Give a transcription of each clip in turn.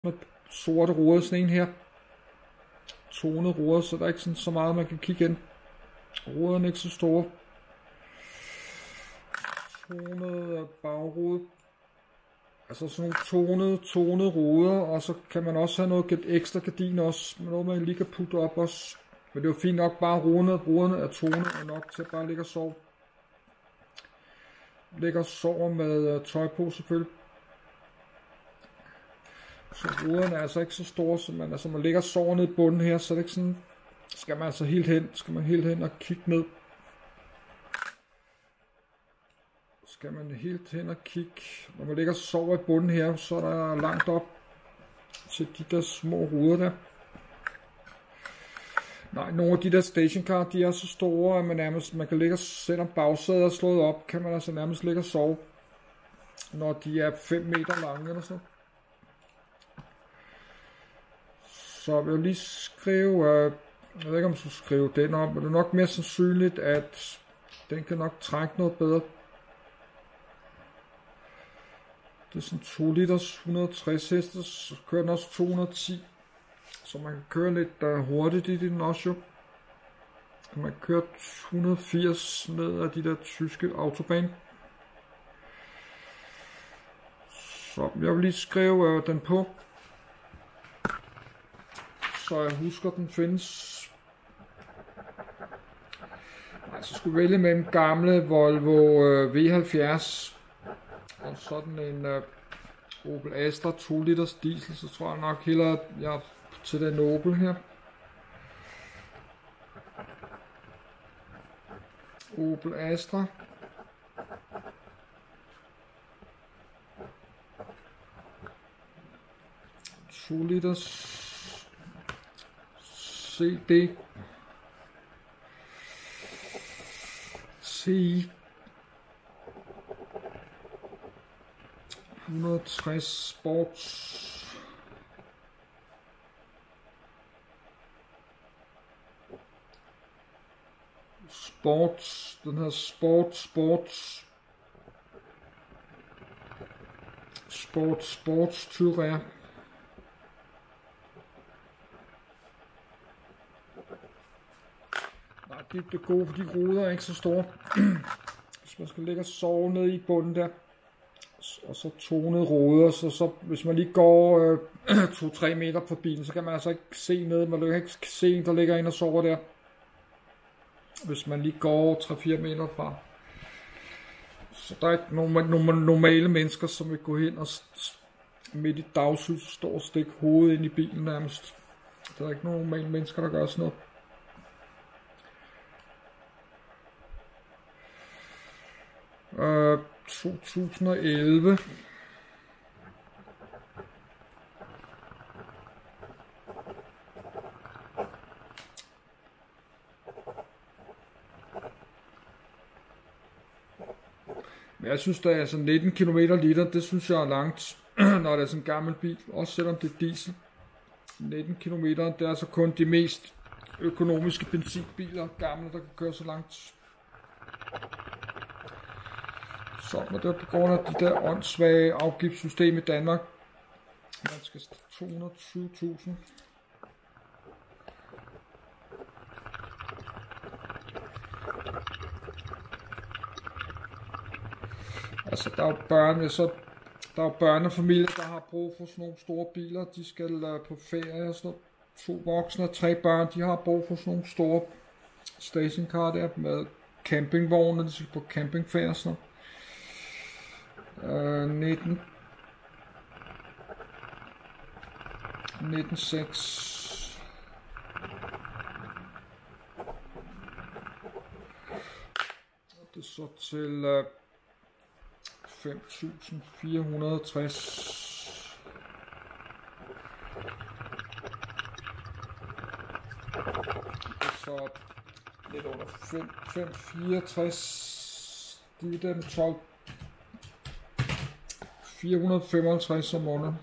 med sorte ruder, sådan en her. Tonede ruder, så der er ikke sådan så meget, man kan kigge ind. Ruderne er ikke så store. Tonede bagrude. Altså sådan nogle tonede ruder, og så kan man også have noget ekstra gardin også, noget man lige kan putte op også. Men det er jo fint nok, bare ruderne er tonet og nok til at bare ligge og sove. Ligger og sover med tøj på selvfølgelig. Så ruderne er altså ikke så store, så man ligger og sover ned i bunden her, så det ikke sådan, skal man altså helt hen og kigge ned. Skal man helt hen og kigge, når man ligger og sover i bunden her, så er der langt op til de der små ruder der. Nej, nogle af de der stationcar, de er så store, at man kan ligge, selvom bagsædet er slået op, kan man altså nærmest ligge og sove, når de er 5 meter lange eller sådan. Så vil jeg lige skrive, jeg ved ikke om jeg skal skrive den op, men det er nok mere sandsynligt, at den kan nok trække noget bedre. Det er sådan 2 liters 160 heste, så kører den også 210. Så man kan køre lidt hurtigt i den også jo. Man kan køre 180 ned af de der tyske autobahn. Så jeg vil lige skrive den på. Så jeg husker, den findes. Så skulle jeg vælge mellem gamle Volvo V70 og sådan en Opel Astra 2 liters diesel, så tror jeg nok hellere, jeg til den Opel her. Opel Astra. Liters CD CI 160 Sports, den her Sports Tyria. Nej, det er gode, for de ruder er ikke så store. Hvis man skal ligge og sove ned i bunden der, og så tonede ruder, så hvis man lige går 2-3 meter på bilen, så kan man altså ikke se ned, man kan ikke se en, der ligger inde og sover der. Hvis man lige går 3-4 meter fra. Så der er ikke nogen normale mennesker, som vil gå hen og midt i dagslys stå og stikke hovedet ind i bilen nærmest. Der er ikke nogen normale mennesker, der gør sådan noget. Øh, 2011. Men jeg synes, der er altså 19 km liter, det synes jeg er langt, når det er sådan en gammel bil, også selvom det er diesel. 19 km, det er altså kun de mest økonomiske benzinbiler, gamle, der kan køre så langt. Så men det er på grund af de der åndssvage afgiftssystem i Danmark. Man skal 220.000. Altså der er jo børnefamilier, der har brug for sådan nogle store biler. De skal på ferie og sådan noget. 2 voksne og 3 børn, de har brug for sådan nogle store stationcar der med campingvogne, de skal på campingferie og sådan noget. 19,6. Det er så til 5.460. Så lidt under 564. Det er den 12. 455 om måneden.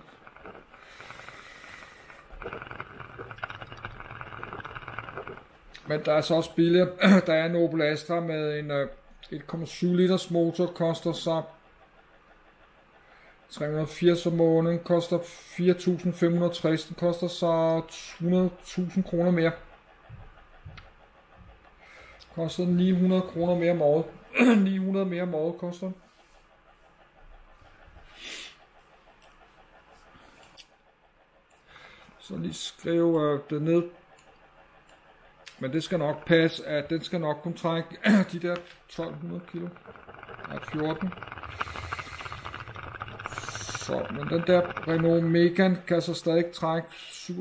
Men der er så også billigere. Der er en Opel Astra med en 1,7 liters motor, koster så 380 om måneden, koster 4.560, den koster så 100.000 kroner mere. Koster 900 kroner mere om året. 900 mere om året koster den. Så lige skrive det ned. Men det skal nok passe, at den skal nok kunne trække de der 1200 kilo. Ja, 14. Så, men den der Renault Megane kan så stadig trække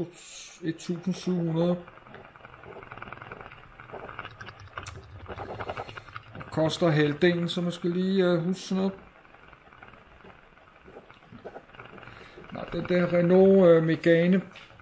1700. Og koster halvdelen, så man skal lige huske sådan noget. Nej, den der Renault Megane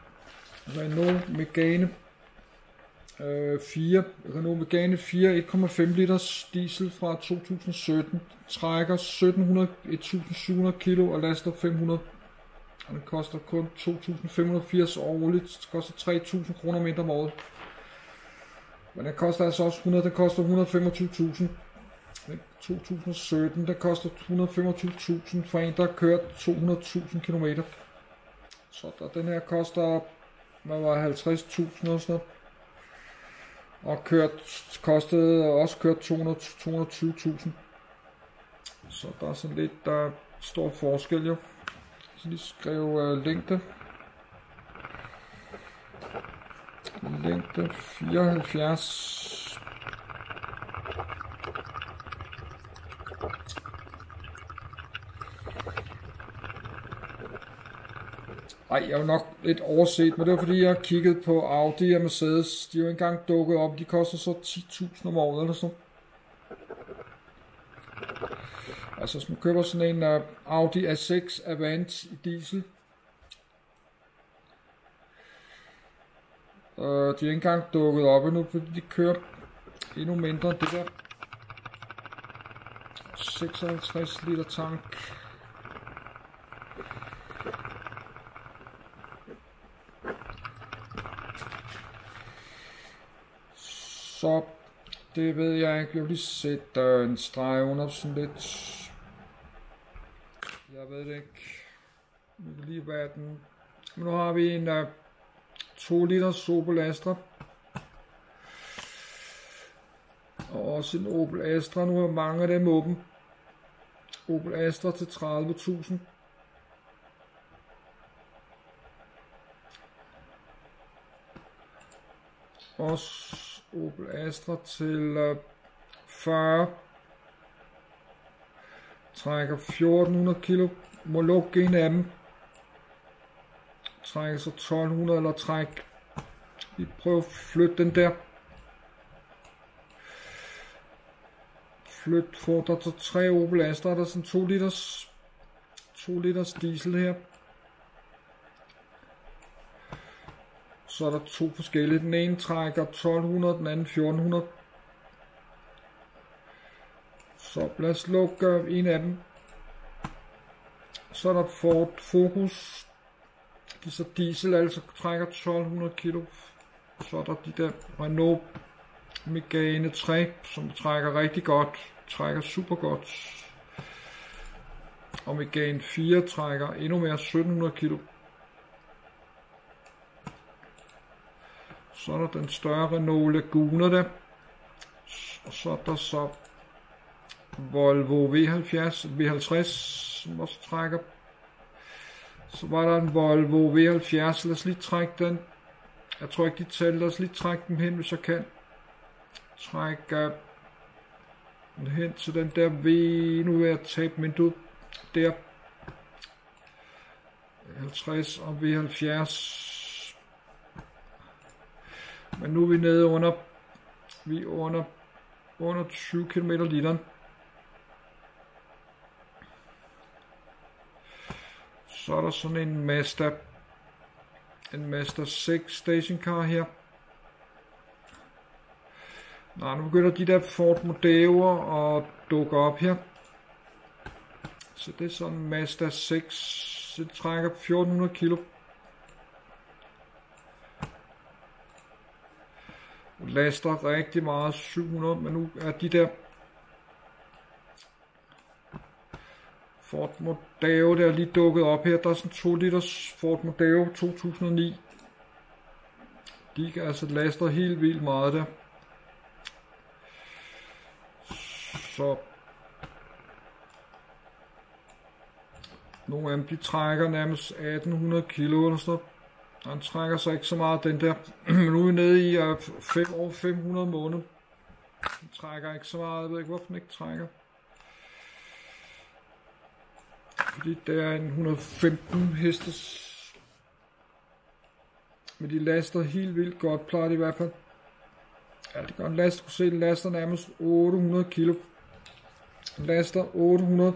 4, Renault Megane 4 1,5 liters diesel fra 2017, trækker 1700 kilo og laster 500. Og den koster kun 2.580 årligt, det koster 3.000 kroner mindre om året. Men den koster altså også 125.000. 2017, der koster 125.000 for en, der har kørt 200.000 km. Så der, den her koster, hvad var 50.000 og sådan noget. Og kostede også kørt 220.000. Så der er sådan lidt, der står forskel jo. Så lige skrive længde. Længde 74. Ej, jeg har nok lidt overset, men det var fordi jeg har kigget på Audi og Mercedes. De er jo engang dukket op, de koster så 10.000 om året eller sådan. Altså hvis man køber sådan en Audi A6 Avant i diesel. De er ikke engang dukket op endnu, fordi de kører endnu mindre end det der 56 liter tank. Så det ved jeg ikke. Jeg vil lige sætte en streg under sådan lidt. Jeg ved det ikke. Vi kan lige være den. Men nu har vi en 2 liters Opel Astra. Og også en Opel Astra. Nu har mange af dem åben. Opel Astra til 30.000. Også Opel Astra til 40. Trækker 1400 kilo. Må lukke en af dem. Trækker så 1200 eller træk. Vi prøver at flytte den der. Flyt for der til 3 Opel Astra. Der er sådan 2 liters diesel her. Så er der 2 forskellige. Den ene trækker 1200, den anden 1400. Så lad os lukke en af dem. Så er der Ford Focus. De så diesel, altså trækker 1200 kilo. Så er der de der Renault Megane 3, som trækker rigtig godt. Trækker super godt. Og Megane 4 trækker endnu mere, 1700 kilo. Så er der den større Renault Laguna der. Og så er der så Volvo V50, som også trækker. Så var der en Volvo V70. Lad os lige trække den. Jeg tror ikke de tæller. Lad os lige trække den hen, hvis jeg kan. Trække den hen til den der V. Nu vil jeg tabe vinduet. Der. 50 og V70. Men nu er vi nede under. Vi er under 20 km literen. Så er der sådan en Mazda 6 stationcar her. Nå, nu begynder de der Ford Mondeo'er at dukke op her. Så det er sådan en Mazda 6. Det trækker 1400 kilo. Laster rigtig meget, 700, men nu er de der Ford Mondeo, der er lige dukket op her. Der er sådan 2 liters Ford Mondeo 2009. De kan altså laster helt vildt meget der. Så nogle af dem, de trækker nærmest 1800 kilo eller sådan. Han trækker så ikke så meget den der. Men nu er vi nede i over 500 måneder. Den trækker ikke så meget. Jeg ved ikke, hvorfor den ikke trækker. Fordi det er en 115 hestes. Men de laster helt vildt godt, plejer de i hvert fald. Ja, det gør en last. Du kan se, den laster nærmest 800 kilo. Den laster 800.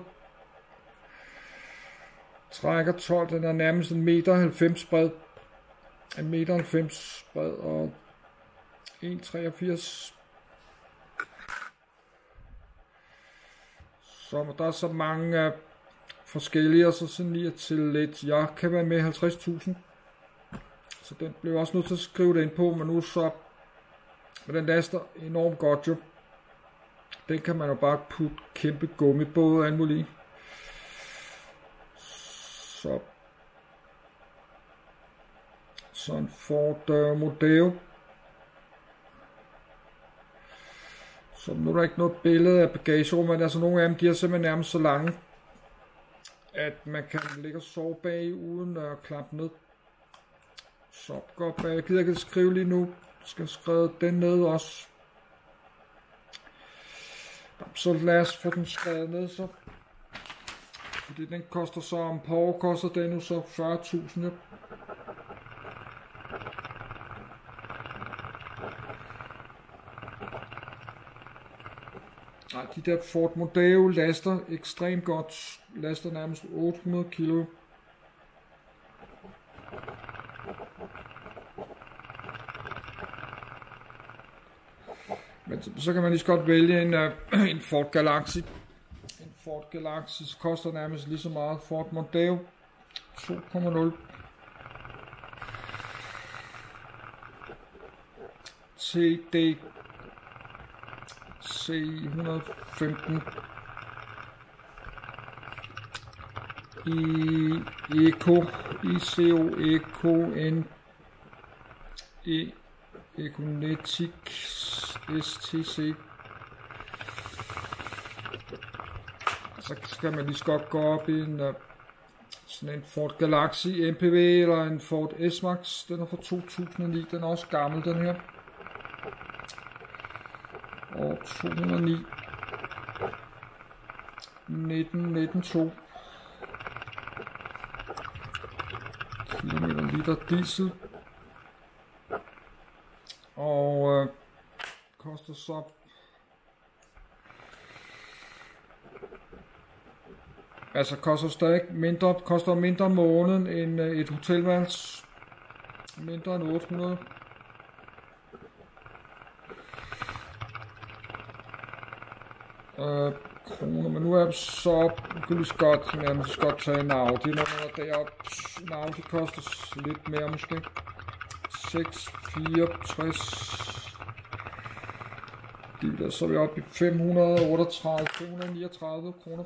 Trækker 12. Den er nærmest 1,90 meter bred. 1,90 meter bred og 1,83. Så der er så mange forskellige, og så sådan lige til lidt. Jeg kan være med 50.000. Så den blev også nødt til at skrive det ind på, men nu så. Men den laster enormt godt jo. Den kan man jo bare putte kæmpe gummibåde og alt muligt. Så en Ford Mondeo. Så nu er der ikke noget billede af bagagerummet, men altså nogle af dem, de er simpelthen nærmest så lange, at man kan ligge og sove bag uden at klappe ned. Så godt bag. Jeg gider ikke skrive lige nu. Jeg skal skrive den ned også. Så lad os få den skrevet ned så. Fordi den koster så om par år, koster den nu så 40.000. Nej, de der Ford Mondeo laster ekstremt godt. Laster nærmest 800 kilo. Men så kan man lige så godt vælge en Ford Galaxy. En Ford Galaxy koster nærmest lige så meget. Ford Mondeo 2,0. TD C115 Eco N Econetic STC. Så skal man lige så godt gå op i sådan en Ford Galaxy MPV eller en Ford S-Max. Den er fra 2009. Den er også gammel, den her. Og 209 19,2 kilometer liter diesel. Og koster så koster stadig mindre, koster mindre om måneden end et hotelværelse. Mindre end 800. Kroner, men nu er det så nærmest godt tage en Audi, når deroppe. En Audi koster lidt mere måske. 664. Så er vi oppe i 539 kroner.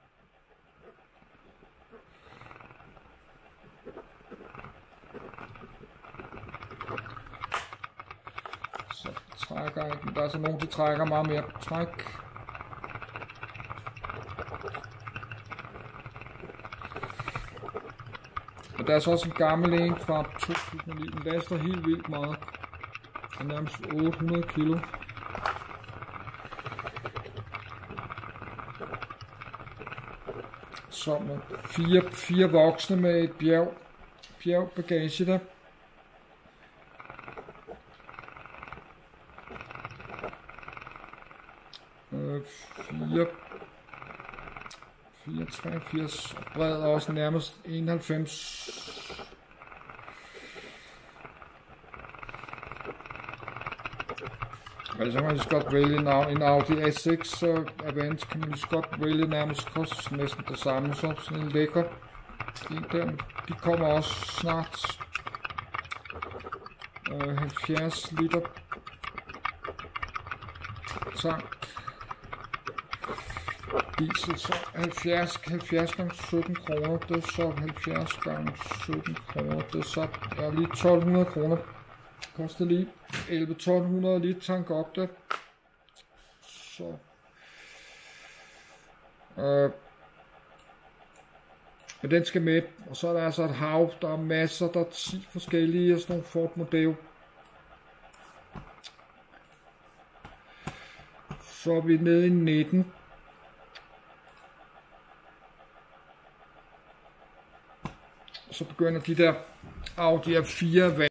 Så trækker ikke, der er så nogen, de trækker meget mere træk. Og der er så også en gammel en fra 2009. Den laster helt vildt meget. Den er nærmest 800 kilo. Så med fire voksne med et bjergbagage der. Fire 83 bred og også nærmest 91. Altså kan man lige så godt vælge en Audi A6 Avant, kan man lige så godt vælge nærmest, koster næsten det samme, så sådan en lækker en der. De kommer også snart. 70 liter tank. Diesel, så 70 gange 17 kroner, det er så 70 gange 17 kroner, det er så lige 1200 kroner. Koster lige 1100-1200 lige tanke op det. Så men den skal med, og så er der altså et hav, der er masser, der er 10 forskellige af sådan nogle Ford Mondeo. Så er vi nede i 19. Så begynder de der Audi A4